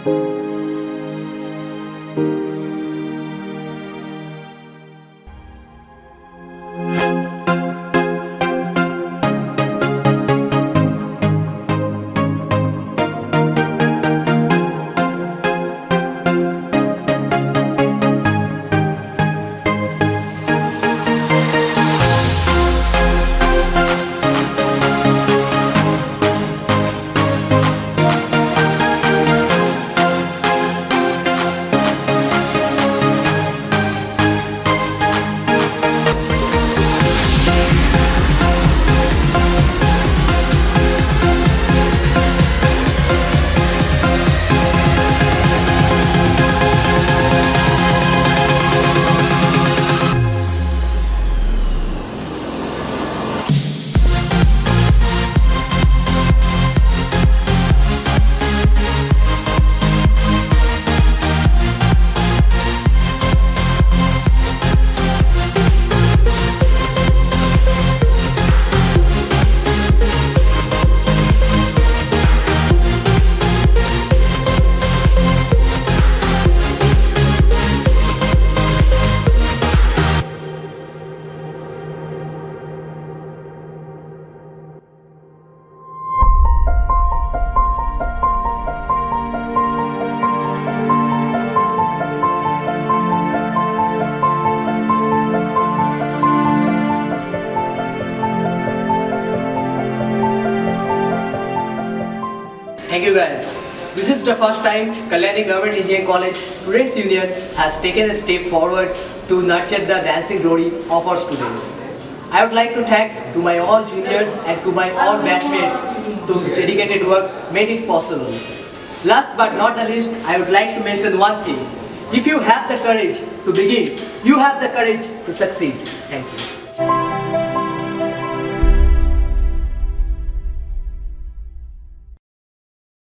Thank you guys. This is the first time Kalyani Government Engineering College Students Union has taken a step forward to nurture the dancing glory of our students. I would like to thank to my all juniors and to my all batchmates whose dedicated work made it possible. Last but not the least, I would like to mention one thing. If you have the courage to begin, you have the courage to succeed. Thank you.